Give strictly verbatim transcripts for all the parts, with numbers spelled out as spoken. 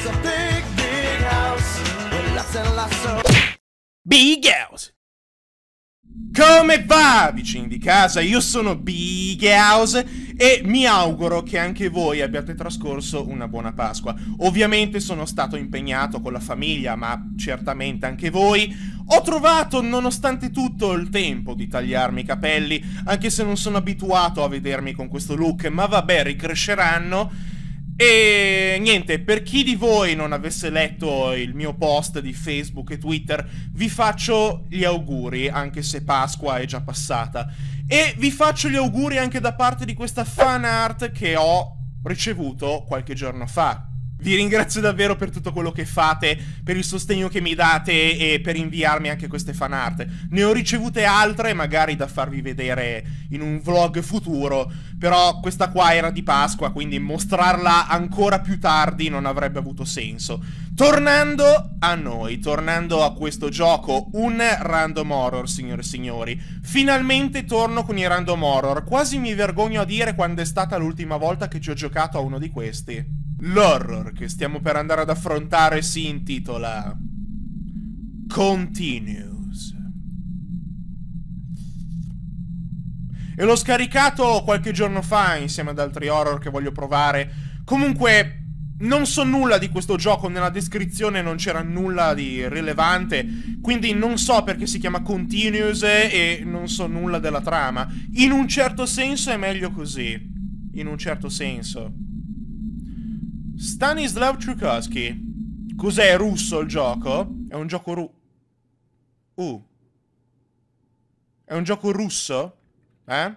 a big, big house with lots and lots of Big House. Come va, vicini di casa? Io sono Big House e mi auguro che anche voi abbiate trascorso una buona Pasqua. Ovviamente sono stato impegnato con la famiglia, ma certamente anche voi. Ho trovato, nonostante tutto, il tempo di tagliarmi i capelli, anche se non sono abituato a vedermi con questo look, ma vabbè, ricresceranno. E niente, per chi di voi non avesse letto il mio post di Facebook e Twitter, vi faccio gli auguri, anche se Pasqua è già passata. E vi faccio gli auguri anche da parte di questa fan art che ho ricevuto qualche giorno fa. Vi ringrazio davvero per tutto quello che fate, per il sostegno che mi date e per inviarmi anche queste fan art. Ne ho ricevute altre, magari da farvi vedere in un vlog futuro, però questa qua era di Pasqua, quindi mostrarla ancora più tardi non avrebbe avuto senso. Tornando a noi, tornando a questo gioco, un random horror, signore e signori. Finalmente torno con i random horror, quasi mi vergogno a dire quando è stata l'ultima volta che ci ho giocato a uno di questi. L'horror che stiamo per andare ad affrontare si intitola Continues. E l'ho scaricato qualche giorno fa insieme ad altri horror che voglio provare. Comunque non so nulla di questo gioco, nella descrizione non c'era nulla di rilevante, quindi non so perché si chiama Continues e non so nulla della trama. In un certo senso è meglio così. In un certo senso. Stanislav Trukowski. Cos'è, russo il gioco? È un gioco ru... Uh. È un gioco russo? Eh?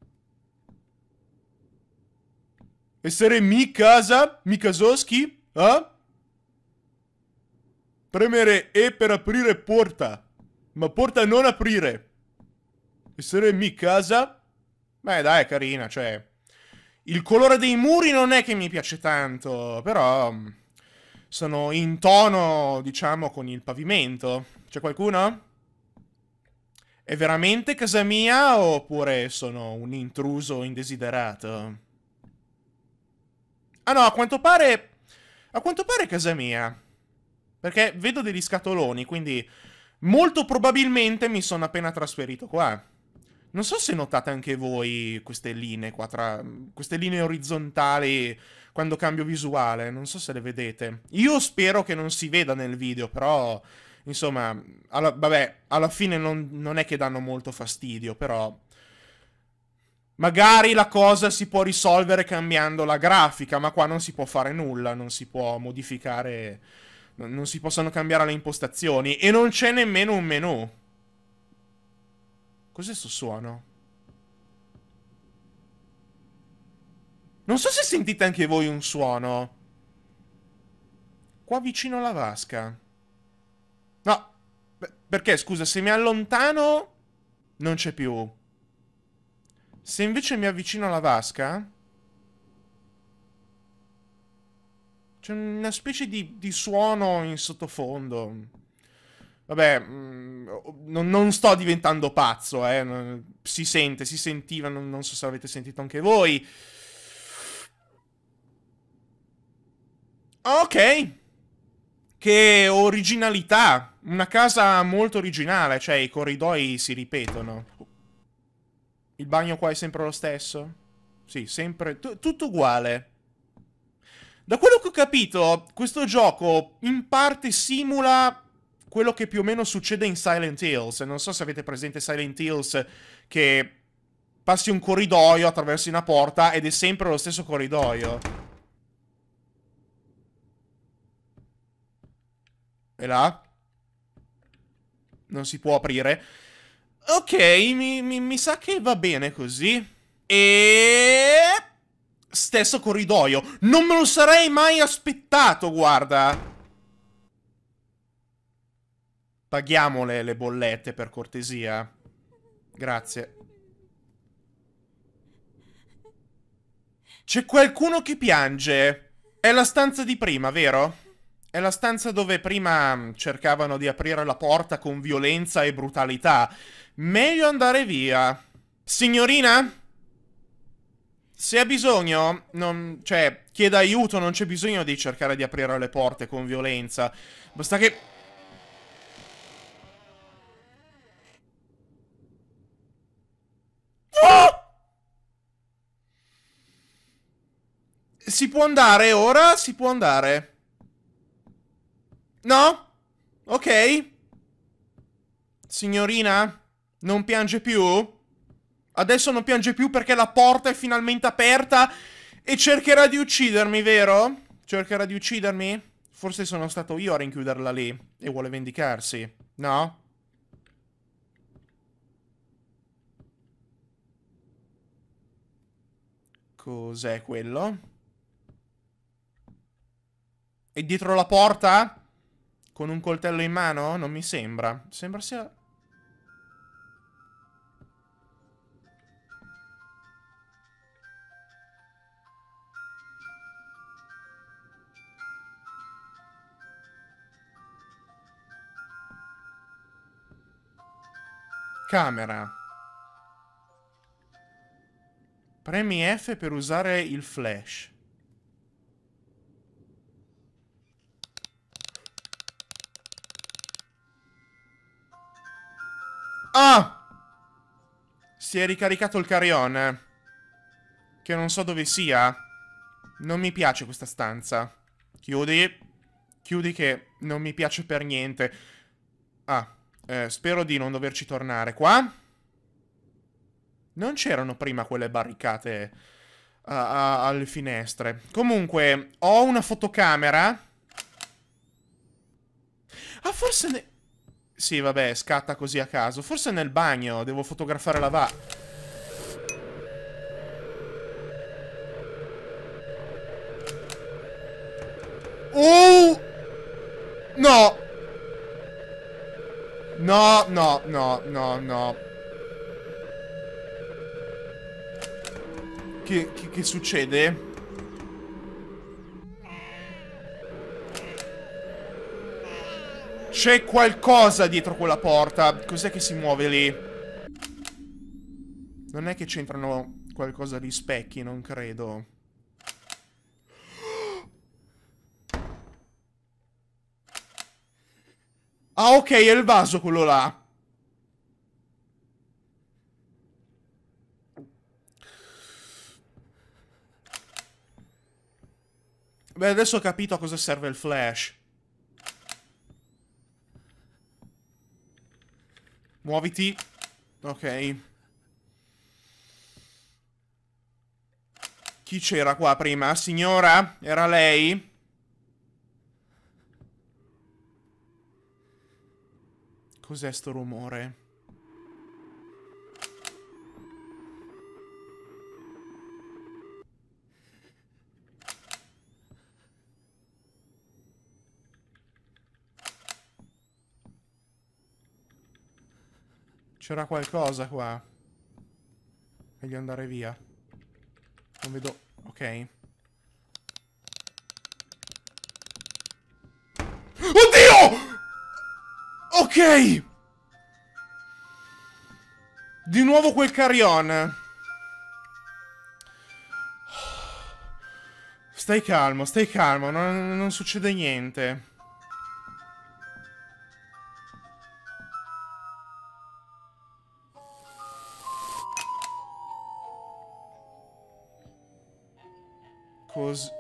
Essere mi casa? Mikazowski? Eh? Premere E per aprire porta. Ma porta non aprire. Essere mi casa? Beh, dai, è carina, cioè... Il colore dei muri non è che mi piace tanto, però sono in tono, diciamo, con il pavimento. C'è qualcuno? È veramente casa mia oppure sono un intruso indesiderato? Ah no, a quanto pare... A quanto pare è casa mia. Perché vedo degli scatoloni, quindi molto probabilmente mi sono appena trasferito qua. Non so se notate anche voi queste linee qua tra... queste linee orizzontali quando cambio visuale, non so se le vedete. Io spero che non si veda nel video, però... Insomma, alla, vabbè, alla fine non, non è che danno molto fastidio, però... Magari la cosa si può risolvere cambiando la grafica, ma qua non si può fare nulla, non si può modificare... Non si possono cambiare le impostazioni, e non c'è nemmeno un menu. Cos'è sto suono? Non so se sentite anche voi un suono. Qua vicino alla vasca. No. Perché, scusa, se mi allontano non c'è più. Se invece mi avvicino alla vasca c'è una specie di, di suono in sottofondo. Vabbè, mh, non, non sto diventando pazzo, eh. Non, si sente, si sentiva, non, non so se avete sentito anche voi. Ok. Che originalità. Una casa molto originale, cioè i corridoi si ripetono. Il bagno qua è sempre lo stesso? Sì, sempre, tutto uguale. Da quello che ho capito, questo gioco in parte simula... quello che più o meno succede in Silent Hills. Non so se avete presente Silent Hills, che passi un corridoio, attraversi una porta ed è sempre lo stesso corridoio. E là? Non si può aprire. Ok, mi, mi, mi sa che va bene così. E... stesso corridoio. Non me lo sarei mai aspettato, guarda. Paghiamole le bollette, per cortesia. Grazie. C'è qualcuno che piange. È la stanza di prima, vero? È la stanza dove prima cercavano di aprire la porta con violenza e brutalità. Meglio andare via. Signorina? Se ha bisogno, non, cioè, chieda aiuto, non c'è bisogno di cercare di aprire le porte con violenza. Basta che... Oh! Si può andare ora? Si può andare. No? Ok. Signorina? Non piange più? Adesso non piange più perché la porta è finalmente aperta e cercherà di uccidermi, vero? Cercherà di uccidermi? Forse sono stato io a rinchiuderla lì e vuole vendicarsi, no? Cos'è quello? È dietro la porta? Con un coltello in mano? Non mi sembra. Sembra sia... Camera. Premi F per usare il flash. Ah! Si è ricaricato il carillon. Che non so dove sia. Non mi piace questa stanza. Chiudi. Chiudi che non mi piace per niente. Ah. Eh, spero di non doverci tornare qua. Non c'erano prima quelle barricate uh, uh, alle finestre. Comunque, ho una fotocamera. Ah, forse... Ne... Sì, vabbè, scatta così a caso. Forse nel bagno devo fotografare la va... Oh! No! No, no, no, no, no. Che, che, che succede? C'è qualcosa dietro quella porta. Cos'è che si muove lì? Non è che c'entrano qualcosa di specchi, non credo. Ah, ok, è il vaso quello là. Beh, adesso ho capito a cosa serve il flash. Muoviti. Ok. Chi c'era qua prima? Signora? Era lei? Cos'è sto rumore? C'era qualcosa qua. Meglio andare via. Non vedo... Ok. Oddio! Ok! Di nuovo quel carillon. Stai calmo, stai calmo, non, non succede niente. Cos...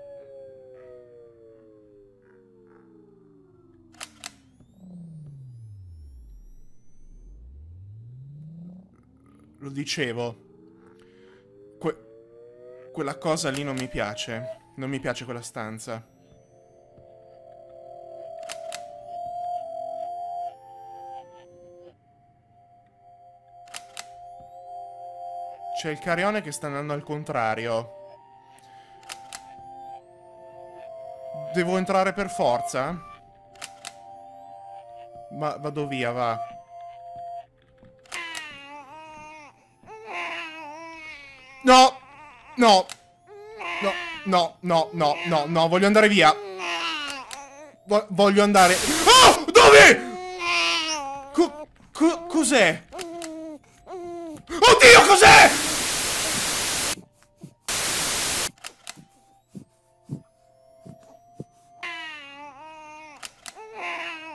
Lo dicevo. Que... Quella cosa lì non mi piace. Non mi piace quella stanza. C'è il carrione che sta andando al contrario. Devo entrare per forza? Ma vado via, va. No! No! No, no, no, no, no, no, voglio andare via. Vo voglio andare... Oh! Dove? Co co cos'è? Oddio, cos'è?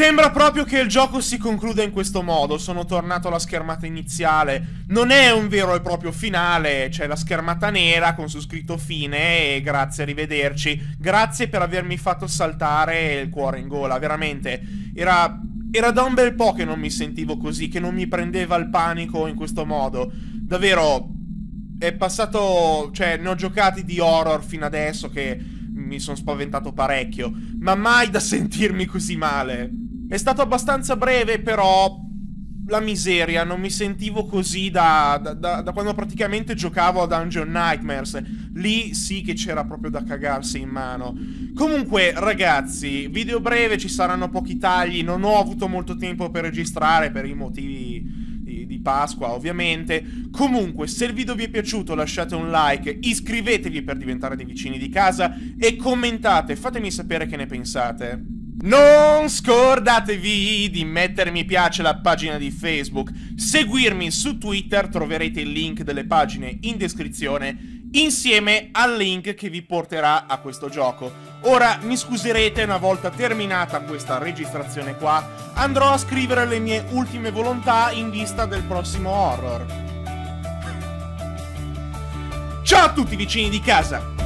Sembra proprio che il gioco si concluda in questo modo. Sono tornato alla schermata iniziale. Non è un vero e proprio finale. C'è la schermata nera con su scritto fine e grazie, arrivederci. Grazie per avermi fatto saltare il cuore in gola. Veramente, era, era da un bel po' che non mi sentivo così, che non mi prendeva il panico in questo modo. Davvero, è passato... Cioè, ne ho giocati di horror fino adesso che mi sono spaventato parecchio, ma mai da sentirmi così male. È stato abbastanza breve, però la miseria, non mi sentivo così da, da, da, da quando praticamente giocavo a Dungeon Nightmares. Lì sì che c'era proprio da cagarsi in mano. Comunque, ragazzi, video breve, ci saranno pochi tagli, non ho avuto molto tempo per registrare per i motivi di, di Pasqua, ovviamente. Comunque, se il video vi è piaciuto lasciate un like, iscrivetevi per diventare dei vicini di casa e commentate, fatemi sapere che ne pensate. Non scordatevi di mettere mi piace alla pagina di Facebook, seguirmi su Twitter, troverete il link delle pagine in descrizione, insieme al link che vi porterà a questo gioco. Ora mi scuserete, una volta terminata questa registrazione qua, andrò a scrivere le mie ultime volontà in vista del prossimo horror. Ciao a tutti vicini di casa!